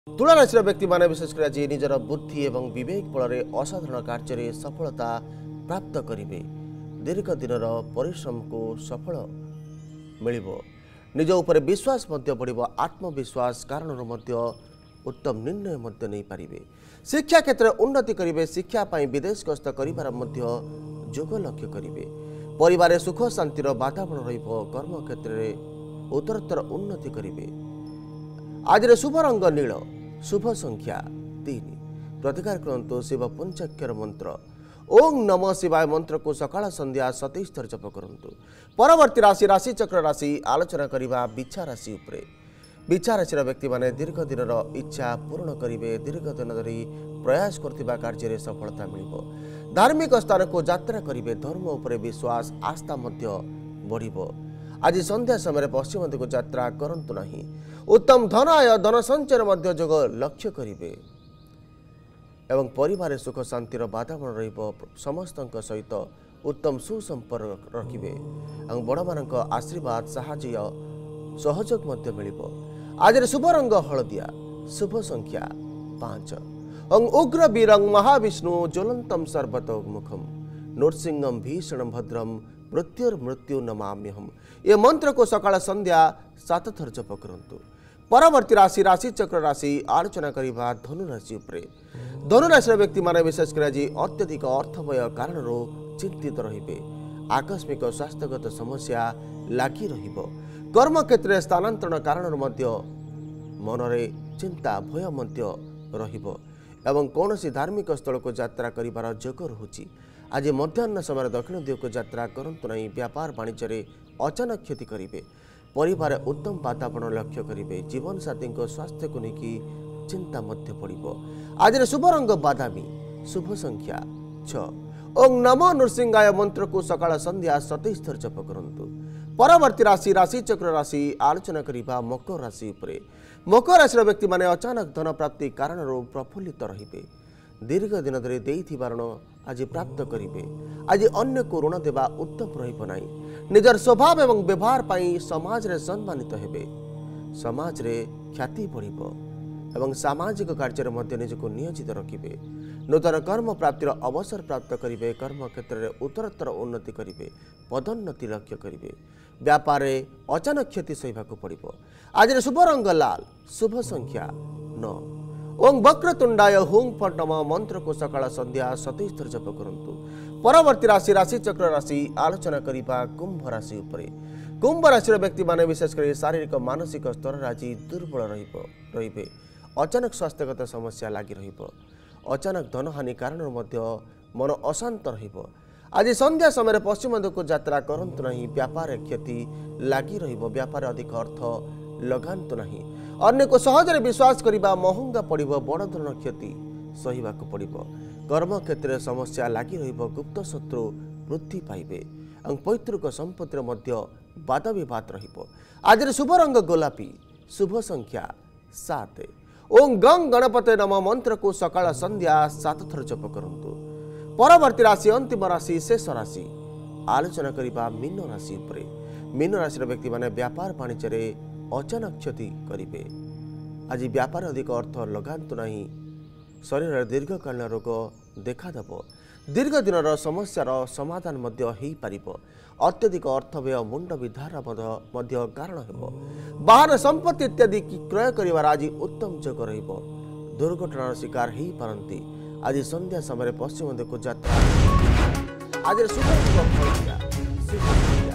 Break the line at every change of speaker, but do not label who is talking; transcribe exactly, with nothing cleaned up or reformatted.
तुला राशि व्यक्ति माने विशेषकर आज निजर बुद्धि एवं विवेक बल असाधारण कार्य सफलता प्राप्त करेंगे। दीर्घ दिन परिश्रम को सफल मिल निज उपर विश्वास बढ़ आत्मविश्वास कारण उत्तम निर्णय नहीं पारे। शिक्षा क्षेत्र में उन्नति करेंगे। शिक्षा विदेश गस्त कर जोग लक्ष्य करेंगे। परिवार सुख शांतिर वातावरण कर्म क्षेत्र में उत्तरोत्तर उन्नति करेंगे। आज शुभ रंग नील शुभ संख्या तीन प्रतिकार करंतु शिव पंचाक्षर मंत्र ओं नमः शिवाय मंत्र को सकाळ संध्या सतैश थर जप करंतु। परवर्ती राशि राशि चक्र राशि आलोचना करिबा बिच्छा राशि उपरे। बिच्छा राशि व्यक्ति माने दीर्घ दिन इच्छा पूर्ण करेंगे। दीर्घ दिन धरी प्रयास करथिबा कार्य सफलता मिलिबो। धार्मिक स्थान को यात्रा करेंगे। धर्म उपरे विश्वास आस्था मध्य बढ़िबो। आज संध्या समय पश्चिम दिग यात्रा करंतु नहीं। उत्तम धन आय धन संचय मध्य जोग लक्ष्य करेंगे एवं परिवार सुख शांतिर वातावरण रहिबो। समस्त सहित उत्तम सुसंपर्क रखिबे एवं बड़ मान आशीर्वाद साहाय्य सहयोग मध्य मिलिबो। आज शुभ रंग हलदिया शुभ संख्या पांच ओं उग्र वीरं महाविष्णु ज्वलंतम सर्वतोमुखम नृसिंहम भीषणम भद्रम मृत्युर्मृत्यु नमाम्यहम। ये मंत्र को सकाळ संध्या सात थर जप करंतु। परवर्ती राशि राशि चक्र राशि आलोचना करिबा धनु राशि उपरे। धनु राशि व्यक्ति माने विशेषकर आज अत्यधिक अर्थव्यय कारण चिंतित रहिबे। आकस्मिक स्वास्थ्यगत समस्या लागी रहिबो। कर्म क्षेत्र में स्थानांतरण कारण मध्य मनरे चिंता भय मध्य रहिबो एवं कौनसी धार्मिक स्थल को यात्रा करिबार जोग रहुछि। आज मध्याह्न समय दक्षिण दिग को यात्रा करंतु नहीं। व्यापार वाणिज्य अचानक क्षति करेंगे। परिवार उत्तम वातावरण लक्ष्य करेंगे। जीवन साथी स्वास्थ्य को लेकिन चिंता मध्य पड़ो। आज शुभ रंग बादामी शुभ संख्या छ ओं नमो नृसिंहाय मंत्र को सकाळ संध्या सतैश थर जप करंतु। परवर्ती राशि राशि चक्र राशि आलोचना करिबा मकर राशि उपरे। मकर राशि व्यक्ति माने अचानक धन प्राप्ति कारण प्रफुल्लित रहिबे। दीर्घ दिन धरी देइथिबा ऋण आज प्राप्त करेंगे। आज अन्य को ऋण देवा उत्तम रहिबो नाही। निजर स्वभाव एवं व्यवहार पाई समाज रे सम्मानित हेबे। समाज रे ख्याति बढ़िबो एवं सामाजिक कार्य मध्य निजको नियोजित रखिबे। नूतन कर्म प्राप्तिर अवसर प्राप्त करेंगे। कर्म क्षेत्र में उत्तरोत्तर उन्नति करेंगे। पदोन्नति लक्ष्य करेंगे। व्यापार अचानक क्षति सहिबाकु पड़िबो। आज शुभ रंग लाल शुभ संख्या नौ ओं वक्रतुंडाय हुं फट नमः मंत्र को सकाळ संध्या सतैश थर जप करंतु। परवर्ती राशि राशि चक्र राशि आलोचना करिबा कुंभ राशि उपरे। कुंभ राशि व्यक्ति माने विशेषकर शारीरिक मानसिक स्तर राजी दुर्बल रहिबो रहिबे। अचानक स्वास्थ्यगत समस्या लागी रहिबो। अचानक धनहानि कारण मध्य मन अशांत रहिबो। आज संध्या समय पश्चिम दिग को यात्रा करंतु नहीं। व्यापार क्षति लागी रहिबो। व्यापार अधिक अर्थ लगांतु नहीं। अन्य को सहजरे विश्वास करिबा महंगा पड़िबो। बड़ धरण क्षति सहिबाकु पड़िबो। कर्म क्षेत्र में समस्या लागी रहिबो। गुप्त शत्रु वृद्धि पाइबे और पैतृक संपत्तिर मध्य वाद विवाद रहिबो। आज शुभ रंग गोलापी शुभ संख्या सात ओं गंग गणपते नमः मंत्र को सकाळ संध्या सात थर जप करंतु। परवर्ती राशि अंतिम राशि शेष राशि आलोचना करिबा मीन राशि उपरे। मीन राशि व्यक्ति माने व्यापार वाणिज्य अचानक क्षति करेंगे। आज व्यापार अधिक अर्थ लगांतु नहीं। शरीर दीर्घकालीन रोग देखादेव। दीर्घ दिन समस्यार समाधान मध्य हो पारिबो। अत्यधिक अर्थ व्यय मुंड विधार मध्य कारण हेबो। वाहन संपत्ति इत्यादि क्रय करिवार आज उत्तम जोग रहिबो। दुर्घटनार शिकार हो पारंती। आज संध्या समय पश्चिम दिग को यात्रा। आज शुभ